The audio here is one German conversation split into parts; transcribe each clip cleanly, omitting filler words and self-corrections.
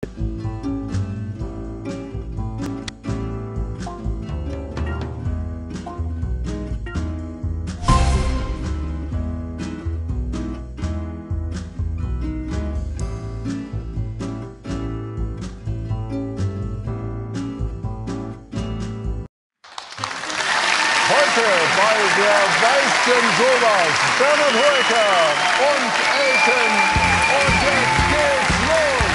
Heute bei Wer weiß denn sowas? Bernhard Hoeker und Elton. Und jetzt geht's los.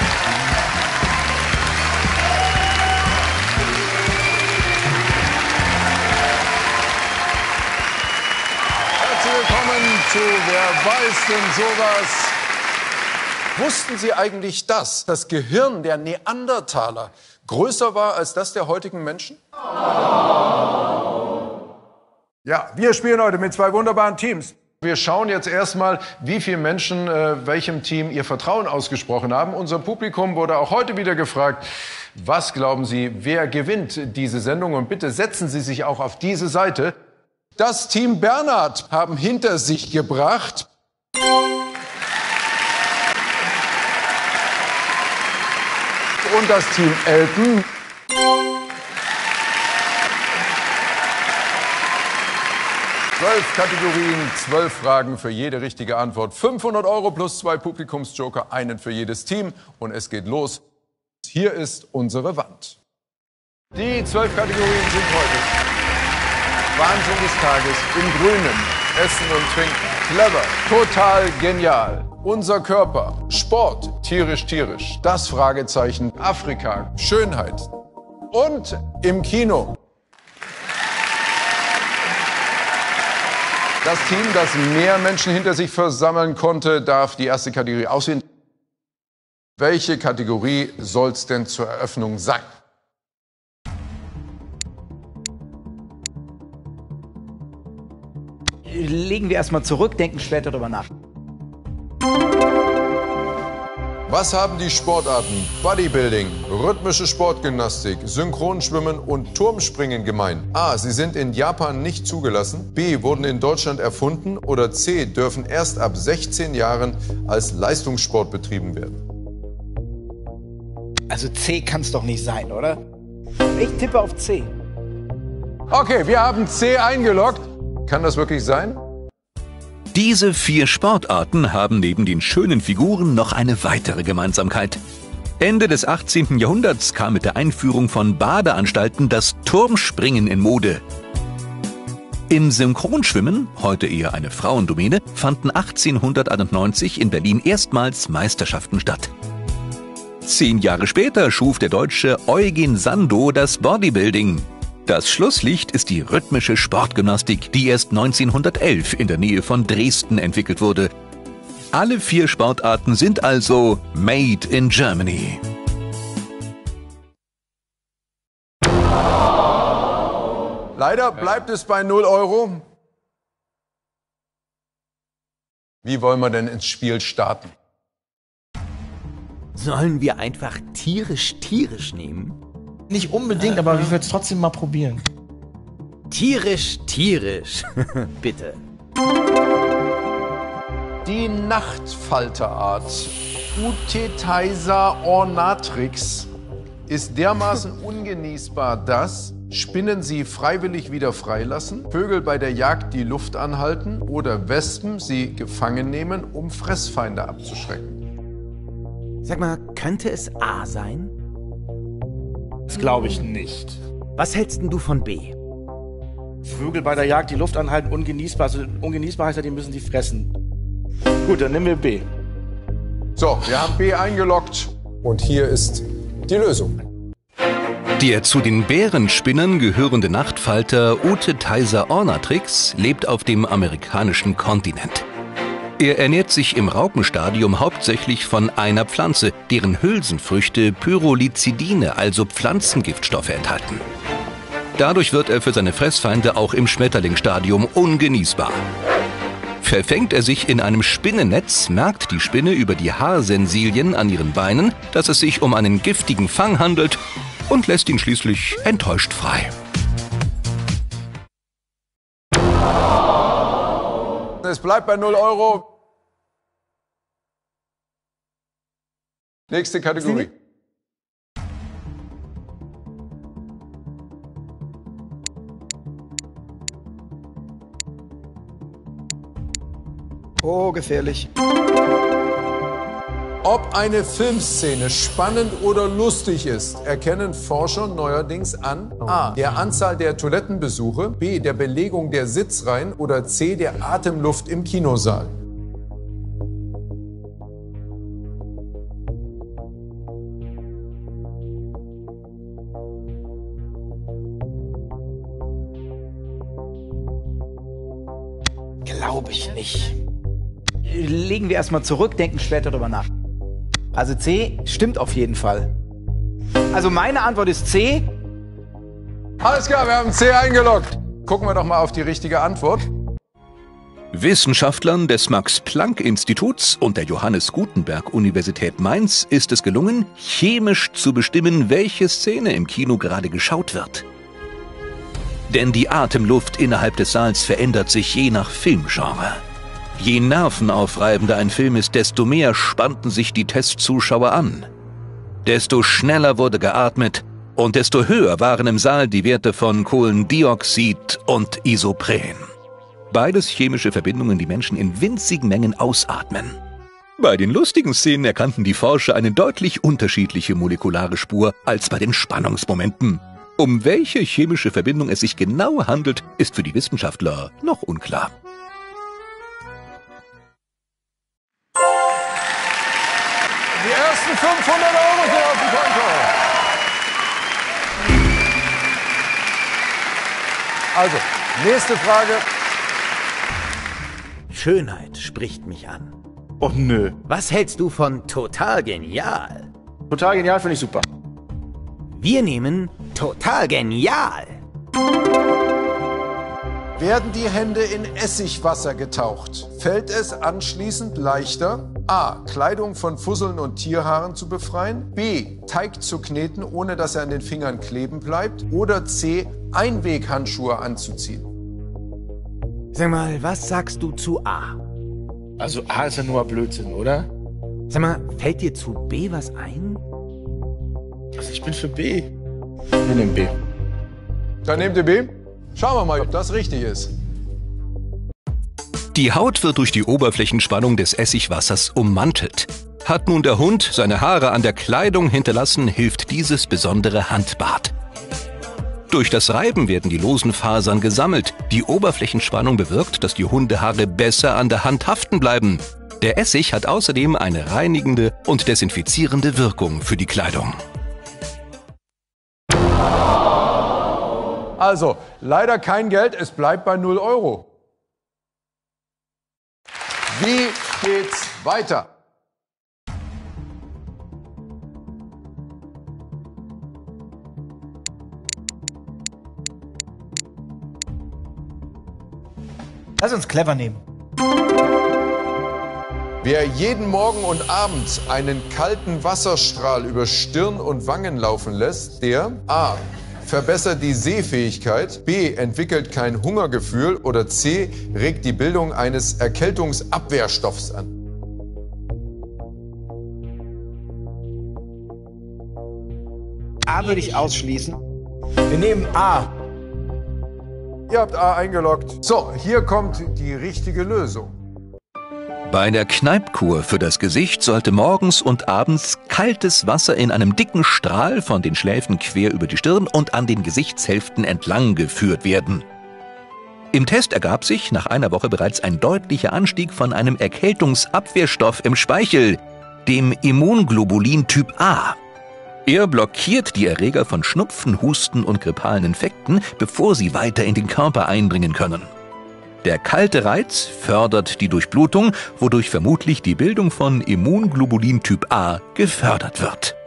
Herzlich willkommen zu Wer weiß denn sowas? Wussten Sie eigentlich, dass das Gehirn der Neandertaler größer war als das der heutigen Menschen? Ja, wir spielen heute mit zwei wunderbaren Teams. Wir schauen jetzt erstmal, wie viele Menschen welchem Team ihr Vertrauen ausgesprochen haben. Unser Publikum wurde auch heute wieder gefragt, was glauben Sie, wer gewinnt diese Sendung? Und bitte setzen Sie sich auch auf diese Seite. Das Team Bernhard haben hinter sich gebracht. Und das Team Elton. Zwölf Kategorien, 12 Fragen für jede richtige Antwort. 500 € plus 2 Publikumsjoker, einen für jedes Team. Und es geht los. Hier ist unsere Wand. Die 12 Kategorien sind heute Wahnsinn des Tages im Grünen, Essen und Trinken, clever, total genial, unser Körper, Sport, tierisch, tierisch, das Fragezeichen, Afrika, Schönheit und im Kino. Das Team, das mehr Menschen hinter sich versammeln konnte, darf die erste Kategorie auswählen. Welche Kategorie soll es denn zur Eröffnung sein? Legen wir erstmal zurück, denken später darüber nach. Was haben die Sportarten Bodybuilding, rhythmische Sportgymnastik, Synchronschwimmen und Turmspringen gemein? A. Sie sind in Japan nicht zugelassen. B. Wurden in Deutschland erfunden. Oder C. Dürfen erst ab 16 Jahren als Leistungssport betrieben werden. Also C kann es doch nicht sein, oder? Ich tippe auf C. Okay, wir haben C eingeloggt. Kann das wirklich sein? Diese 4 Sportarten haben neben den schönen Figuren noch eine weitere Gemeinsamkeit. Ende des 18. Jahrhunderts kam mit der Einführung von Badeanstalten das Turmspringen in Mode. Im Synchronschwimmen, heute eher eine Frauendomäne, fanden 1891 in Berlin erstmals Meisterschaften statt. 10 Jahre später schuf der Deutsche Eugen Sandow das Bodybuilding. Das Schlusslicht ist die rhythmische Sportgymnastik, die erst 1911 in der Nähe von Dresden entwickelt wurde. Alle 4 Sportarten sind also made in Germany. Leider bleibt es bei 0 €. Wie wollen wir denn ins Spiel starten? Sollen wir einfach tierisch nehmen? Nicht unbedingt, aber ich würde es trotzdem mal probieren. Tierisch. Bitte. Die Nachtfalterart Utetaisa ornatrix ist dermaßen ungenießbar, dass Spinnen sie freiwillig wieder freilassen, Vögel bei der Jagd die Luft anhalten oder Wespen sie gefangen nehmen, um Fressfeinde abzuschrecken. Sag mal, könnte es A sein? Das glaube ich nicht. Was hältst denn du von B? Vögel bei der Jagd die Luft anhalten, ungenießbar. Also ungenießbar heißt ja, die müssen die fressen. Gut, dann nehmen wir B. So, wir haben B eingeloggt und hier ist die Lösung. Der zu den Bärenspinnern gehörende Nachtfalter Utetaisa ornatrix lebt auf dem amerikanischen Kontinent. Er ernährt sich im Raupenstadium hauptsächlich von einer Pflanze, deren Hülsenfrüchte Pyrrolizidine, also Pflanzengiftstoffe, enthalten. Dadurch wird er für seine Fressfeinde auch im Schmetterlingsstadium ungenießbar. Verfängt er sich in einem Spinnennetz, merkt die Spinne über die Haarsensilien an ihren Beinen, dass es sich um einen giftigen Fang handelt und lässt ihn schließlich enttäuscht frei. Es bleibt bei 0 €. Nächste Kategorie. Oh, gefährlich. Ob eine Filmszene spannend oder lustig ist, erkennen Forscher neuerdings an A. der Anzahl der Toilettenbesuche, B. der Belegung der Sitzreihen oder C. der Atemluft im Kinosaal. Glaube ich nicht. Legen wir erstmal zurück, denken später drüber nach. Also C stimmt auf jeden Fall. Also meine Antwort ist C. Alles klar, wir haben C eingeloggt. Gucken wir doch mal auf die richtige Antwort. Wissenschaftlern des Max-Planck-Instituts und der Johannes Gutenberg-Universität Mainz ist es gelungen, chemisch zu bestimmen, welche Szene im Kino gerade geschaut wird. Denn die Atemluft innerhalb des Saals verändert sich je nach Filmgenre. Je nervenaufreibender ein Film ist, desto mehr spannten sich die Testzuschauer an. Desto schneller wurde geatmet und desto höher waren im Saal die Werte von Kohlendioxid und Isopren. Beides chemische Verbindungen, die Menschen in winzigen Mengen ausatmen. Bei den lustigen Szenen erkannten die Forscher eine deutlich unterschiedliche molekulare Spur als bei den Spannungsmomenten. Um welche chemische Verbindung es sich genau handelt, ist für die Wissenschaftler noch unklar. Die ersten 500 Euro sind auf dem Konto. Also, nächste Frage. Schönheit spricht mich an. Oh nö. Was hältst du von total genial? Total genial, finde ich super. Wir nehmen total genial. Werden die Hände in Essigwasser getaucht, fällt es anschließend leichter, A. Kleidung von Fusseln und Tierhaaren zu befreien, B. Teig zu kneten, ohne dass er an den Fingern kleben bleibt, oder C. Einweghandschuhe anzuziehen. Sag mal, was sagst du zu A? Also A ist ja nur Blödsinn, oder? Sag mal, fällt dir zu B was ein? Also ich bin für B. Wir nehmen B. Dann nehmt ihr B. Schauen wir mal, ob das richtig ist. Die Haut wird durch die Oberflächenspannung des Essigwassers ummantelt. Hat nun der Hund seine Haare an der Kleidung hinterlassen, hilft dieses besondere Handbad. Durch das Reiben werden die losen Fasern gesammelt. Die Oberflächenspannung bewirkt, dass die Hundehaare besser an der Hand haften bleiben. Der Essig hat außerdem eine reinigende und desinfizierende Wirkung für die Kleidung. Also, leider kein Geld, es bleibt bei 0 Euro. Wie geht's weiter? Lass uns clever nehmen. Wer jeden Morgen und Abend einen kalten Wasserstrahl über Stirn und Wangen laufen lässt, der A. verbessert die Sehfähigkeit, B. entwickelt kein Hungergefühl oder C. regt die Bildung eines Erkältungsabwehrstoffs an. A würde ich ausschließen. Wir nehmen A. Ihr habt A eingeloggt. So, hier kommt die richtige Lösung. Bei der Kneippkur für das Gesicht sollte morgens und abends kaltes Wasser in einem dicken Strahl von den Schläfen quer über die Stirn und an den Gesichtshälften entlang geführt werden. Im Test ergab sich nach einer Woche bereits ein deutlicher Anstieg von einem Erkältungsabwehrstoff im Speichel, dem Immunglobulin Typ A. Er blockiert die Erreger von Schnupfen, Husten und grippalen Infekten, bevor sie weiter in den Körper eindringen können. Der kalte Reiz fördert die Durchblutung, wodurch vermutlich die Bildung von Immunglobulin Typ A gefördert wird.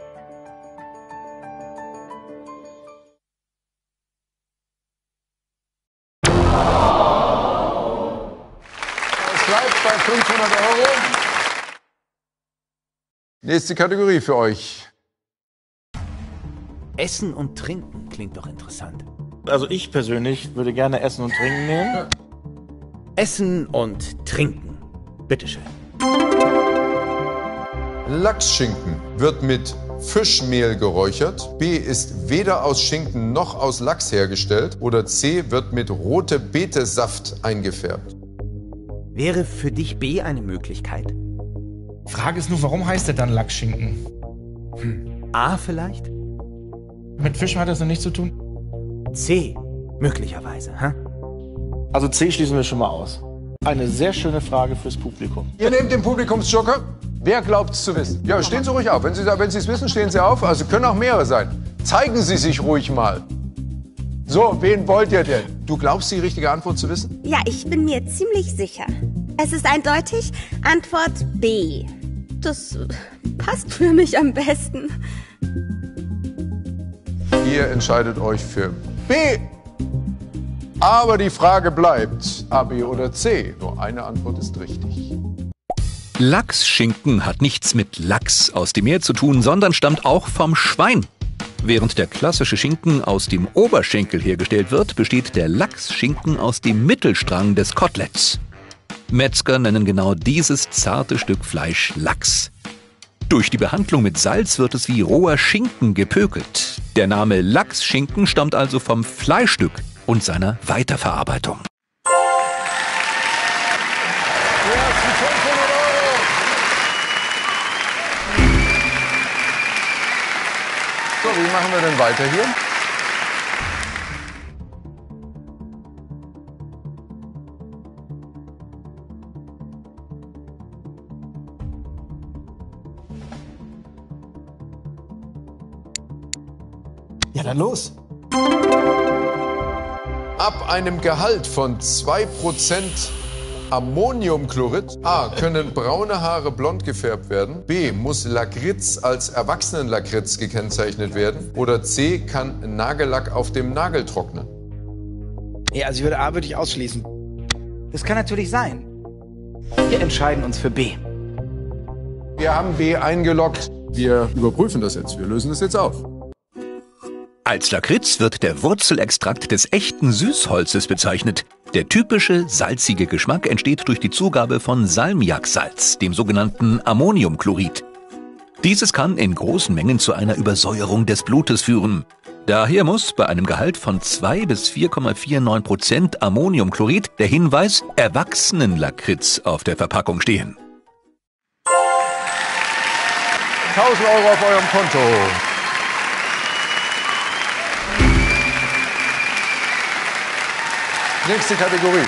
Es bleibt bei 500 Euro. Nächste Kategorie für euch. Essen und Trinken klingt doch interessant. Also ich persönlich würde gerne Essen und Trinken nehmen. Essen und Trinken. Bitteschön. Lachsschinken wird mit Fischmehl geräuchert, B. ist weder aus Schinken noch aus Lachs hergestellt oder C. wird mit rote Betesaft eingefärbt. Wäre für dich B eine Möglichkeit? Frage ist nur, warum heißt der dann Lachsschinken? A vielleicht? Mit Fischen hat das noch nichts zu tun? C, möglicherweise, hä? Also C schließen wir schon mal aus. Eine sehr schöne Frage fürs Publikum. Ihr nehmt den Publikumsjoker. Wer glaubt es zu wissen? Ja, stehen Sie ruhig auf. Wenn Sie es wissen, stehen Sie auf. Also können auch mehrere sein. Zeigen Sie sich ruhig mal. So, wen wollt ihr denn? Du glaubst, die richtige Antwort zu wissen? Ja, ich bin mir ziemlich sicher. Es ist eindeutig Antwort B. Das passt für mich am besten. Ihr entscheidet euch für B. Aber die Frage bleibt, A, B oder C. Nur eine Antwort ist richtig. Lachsschinken hat nichts mit Lachs aus dem Meer zu tun, sondern stammt auch vom Schwein. Während der klassische Schinken aus dem Oberschenkel hergestellt wird, besteht der Lachsschinken aus dem Mittelstrang des Koteletts. Metzger nennen genau dieses zarte Stück Fleisch Lachs. Durch die Behandlung mit Salz wird es wie roher Schinken gepökelt. Der Name Lachsschinken stammt also vom Fleischstück und seiner Weiterverarbeitung. Die ersten 500 Euro. So, wie machen wir denn weiter hier? Ja, dann los. Ab einem Gehalt von 2% Ammoniumchlorid A. können braune Haare blond gefärbt werden. B. muss Lakritz als Erwachsenenlakritz gekennzeichnet werden. Oder C. kann Nagellack auf dem Nagel trocknen. Ja, also A würde ich ausschließen. Das kann natürlich sein. Wir entscheiden uns für B. Wir haben B eingeloggt. Wir überprüfen das jetzt. Wir lösen das jetzt auf. Als Lakritz wird der Wurzelextrakt des echten Süßholzes bezeichnet. Der typische salzige Geschmack entsteht durch die Zugabe von Salmiaksalz, dem sogenannten Ammoniumchlorid. Dieses kann in großen Mengen zu einer Übersäuerung des Blutes führen. Daher muss bei einem Gehalt von 2 bis 4,49% Ammoniumchlorid der Hinweis Erwachsenenlakritz auf der Verpackung stehen. 1000 Euro auf eurem Konto. Nächste Kategorie.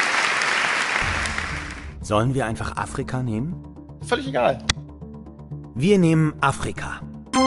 Sollen wir einfach Afrika nehmen? Völlig egal. Wir nehmen Afrika.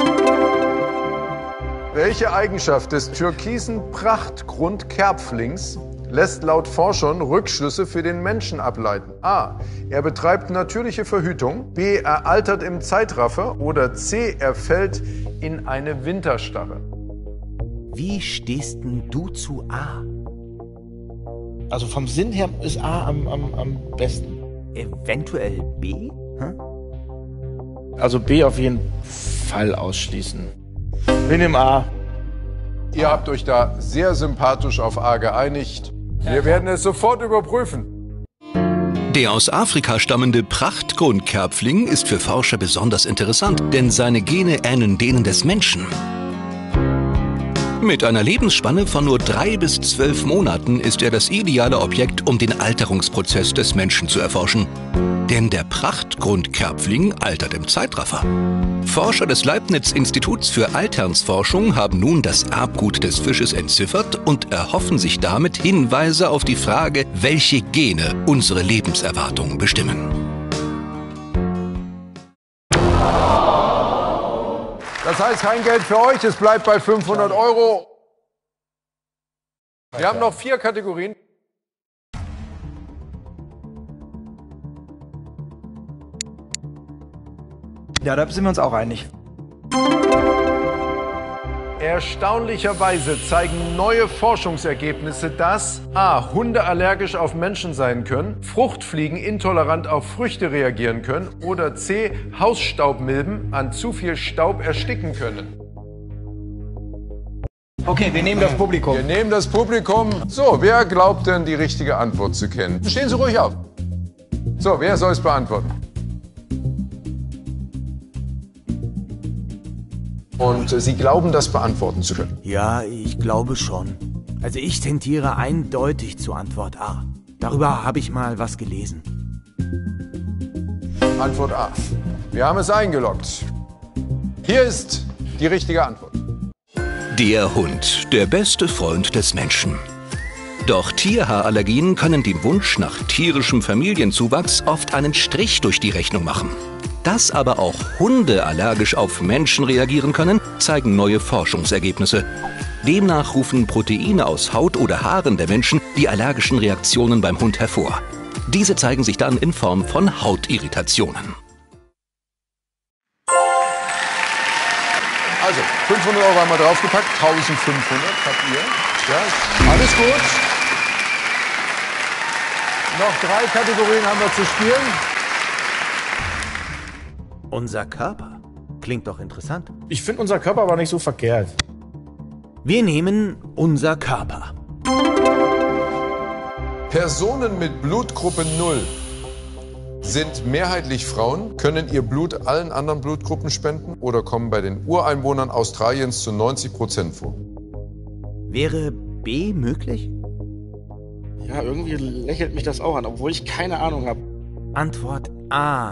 Welche Eigenschaft des türkisen Prachtgrundkerpflings lässt laut Forschern Rückschlüsse für den Menschen ableiten? A. Er betreibt natürliche Verhütung. B. Er altert im Zeitraffer. Oder C. Er fällt in eine Winterstarre. Wie stehst denn du zu A? Also vom Sinn her ist A am besten. Eventuell B? Hä? Also B auf jeden Fall ausschließen. Wir nehmen A. Ihr habt euch da sehr sympathisch auf A geeinigt. Wir werden es sofort überprüfen. Der aus Afrika stammende Prachtgrundkerpfling ist für Forscher besonders interessant, denn seine Gene ähneln denen des Menschen. Mit einer Lebensspanne von nur 3 bis 12 Monaten ist er das ideale Objekt, um den Alterungsprozess des Menschen zu erforschen. Denn der Prachtgrundkerpfling altert im Zeitraffer. Forscher des Leibniz-Instituts für Alternsforschung haben nun das Erbgut des Fisches entziffert und erhoffen sich damit Hinweise auf die Frage, welche Gene unsere Lebenserwartung bestimmen. Das heißt, kein Geld für euch, es bleibt bei 500 Euro. Wir haben noch 4 Kategorien. Ja, da sind wir uns auch einig. Erstaunlicherweise zeigen neue Forschungsergebnisse, dass A. Hunde allergisch auf Menschen sein können, Fruchtfliegen intolerant auf Früchte reagieren können oder C. Hausstaubmilben an zu viel Staub ersticken können. Okay, wir nehmen das Publikum. Wir nehmen das Publikum. So, wer glaubt denn, die richtige Antwort zu kennen? Stehen Sie ruhig auf. So, wer soll es beantworten? Und Sie glauben, das beantworten zu können? Ja, ich glaube schon. Also ich tendiere eindeutig zur Antwort A. Darüber habe ich mal was gelesen. Antwort A. Wir haben es eingeloggt. Hier ist die richtige Antwort. Der Hund, der beste Freund des Menschen. Doch Tierhaarallergien können dem Wunsch nach tierischem Familienzuwachs oft einen Strich durch die Rechnung machen. Dass aber auch Hunde allergisch auf Menschen reagieren können, zeigen neue Forschungsergebnisse. Demnach rufen Proteine aus Haut oder Haaren der Menschen die allergischen Reaktionen beim Hund hervor. Diese zeigen sich dann in Form von Hautirritationen. Also, 500 € haben wir draufgepackt, 1500 habt ihr. Ja, alles gut. Noch 3 Kategorien haben wir zu spielen. Unser Körper. Klingt doch interessant. Ich finde unser Körper aber nicht so verkehrt. Wir nehmen unser Körper. Personen mit Blutgruppe 0 sind mehrheitlich Frauen, können ihr Blut allen anderen Blutgruppen spenden oder kommen bei den Ureinwohnern Australiens zu 90% vor. Wäre B möglich? Ja, irgendwie lächelt mich das auch an, obwohl ich keine Ahnung habe. Antwort A.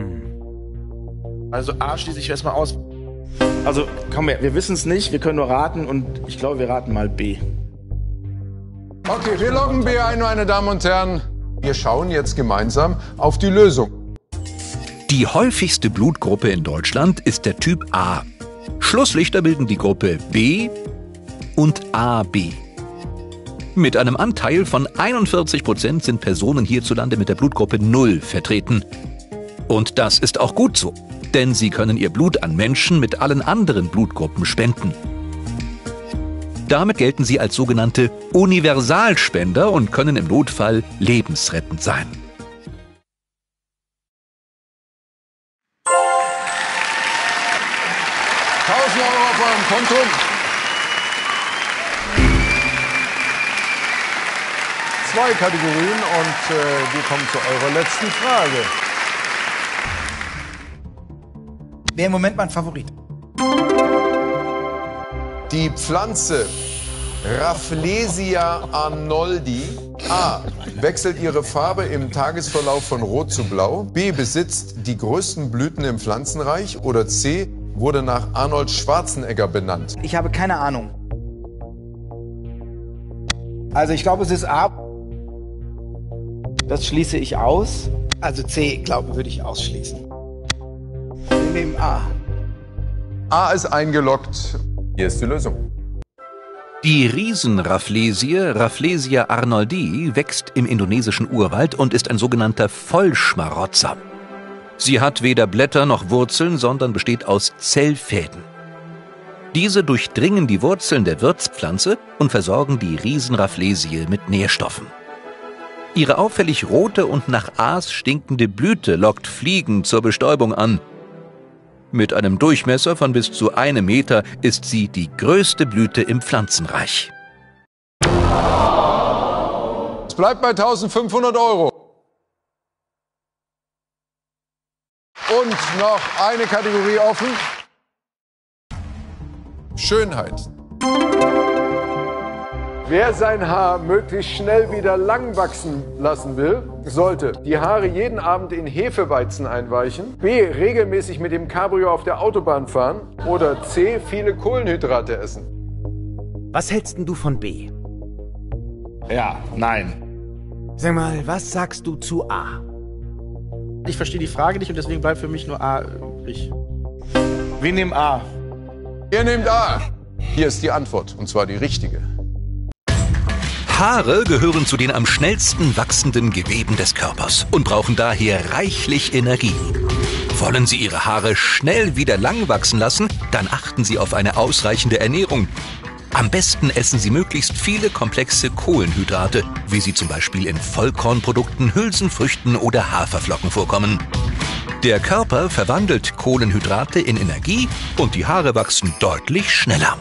Also A schließe ich erstmal aus. Also komm her, wir wissen es nicht, wir können nur raten und ich glaube, wir raten mal B. Okay, wir loggen B ein, meine Damen und Herren. Wir schauen jetzt gemeinsam auf die Lösung. Die häufigste Blutgruppe in Deutschland ist der Typ A. Schlusslichter bilden die Gruppe B und AB. Mit einem Anteil von 41% sind Personen hierzulande mit der Blutgruppe 0 vertreten. Und das ist auch gut so, denn sie können ihr Blut an Menschen mit allen anderen Blutgruppen spenden. Damit gelten sie als sogenannte Universalspender und können im Notfall lebensrettend sein. €1000 auf eurem Konto. Zwei Kategorien und wir kommen zu eurer letzten Frage. Wer im Moment mein Favorit? Die Pflanze Rafflesia arnoldi A. wechselt ihre Farbe im Tagesverlauf von Rot zu Blau. B. besitzt die größten Blüten im Pflanzenreich. Oder C. wurde nach Arnold Schwarzenegger benannt. Ich habe keine Ahnung. Also ich glaube, es ist A. Das schließe ich aus. Also C, glaube würde ich ausschließen. Wir nehmen A. A ist eingeloggt. Hier ist die Lösung. Die Riesenrafflesie, Rafflesia arnoldi, wächst im indonesischen Urwald und ist ein sogenannter Vollschmarotzer. Sie hat weder Blätter noch Wurzeln, sondern besteht aus Zellfäden. Diese durchdringen die Wurzeln der Wirtspflanze und versorgen die Riesenrafflesie mit Nährstoffen. Ihre auffällig rote und nach Aas stinkende Blüte lockt Fliegen zur Bestäubung an. Mit einem Durchmesser von bis zu 1 Meter ist sie die größte Blüte im Pflanzenreich. Es bleibt bei 1500 €. Und noch eine Kategorie offen. Schönheit. Wer sein Haar möglichst schnell wieder lang wachsen lassen will, sollte die Haare jeden Abend in Hefeweizen einweichen, B. regelmäßig mit dem Cabrio auf der Autobahn fahren oder C. viele Kohlenhydrate essen. Was hältst denn du von B? Ja, nein. Sag mal, was sagst du zu A? Ich verstehe die Frage nicht und deswegen bleibt für mich nur A übrig. Wir nehmen A. Ihr nehmt A. Hier ist die Antwort, und zwar die richtige. Haare gehören zu den am schnellsten wachsenden Geweben des Körpers und brauchen daher reichlich Energie. Wollen Sie Ihre Haare schnell wieder lang wachsen lassen, dann achten Sie auf eine ausreichende Ernährung. Am besten essen Sie möglichst viele komplexe Kohlenhydrate, wie sie zum Beispiel in Vollkornprodukten, Hülsenfrüchten oder Haferflocken vorkommen. Der Körper verwandelt Kohlenhydrate in Energie und die Haare wachsen deutlich schneller.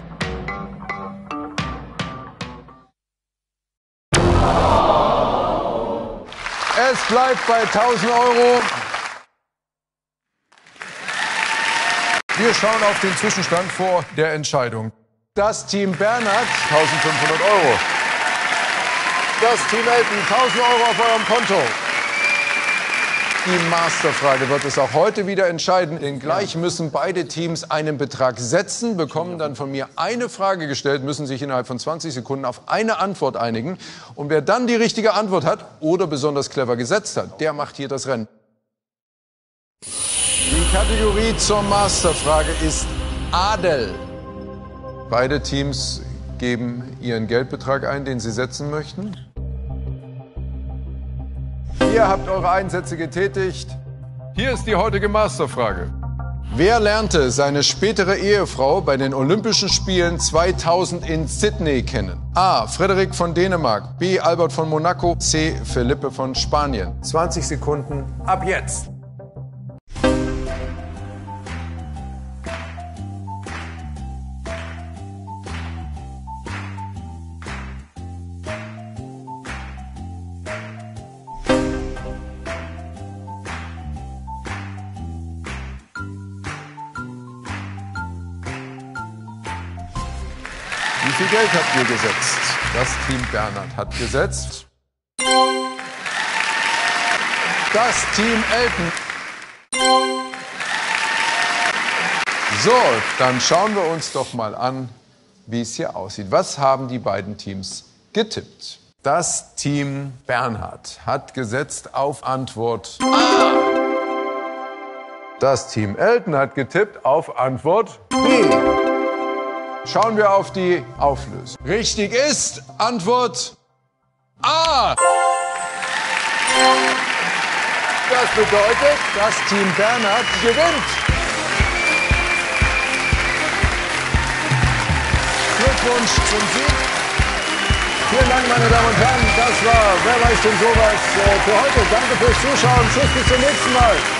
Es bleibt bei 1000 €. Wir schauen auf den Zwischenstand vor der Entscheidung. Das Team Bernhard, 1500 €. Das Team Elton, 1000 € auf eurem Konto. Die Masterfrage wird es auch heute wieder entscheiden, denn gleich müssen beide Teams einen Betrag setzen, bekommen dann von mir eine Frage gestellt, müssen sich innerhalb von 20 Sekunden auf eine Antwort einigen. Und wer dann die richtige Antwort hat oder besonders clever gesetzt hat, der macht hier das Rennen. Die Kategorie zur Masterfrage ist Adel. Beide Teams geben ihren Geldbetrag ein, den sie setzen möchten. Ihr habt eure Einsätze getätigt. Hier ist die heutige Masterfrage. Wer lernte seine spätere Ehefrau bei den Olympischen Spielen 2000 in Sydney kennen? A. Frederik von Dänemark, B. Albert von Monaco, C. Felipe von Spanien. 20 Sekunden ab jetzt. Wie viel Geld habt ihr gesetzt? Das Team Bernhard hat gesetzt. Das Team Elton. So, dann schauen wir uns doch mal an, wie es hier aussieht. Was haben die beiden Teams getippt? Das Team Bernhard hat gesetzt auf Antwort A. Das Team Elton hat getippt auf Antwort B. Schauen wir auf die Auflösung. Richtig ist Antwort A. Das bedeutet, das Team Bernhard gewinnt. Glückwunsch zum Sieg. Vielen Dank, meine Damen und Herren. Das war Wer weiß denn sowas für heute. Danke fürs Zuschauen. Tschüss, bis zum nächsten Mal.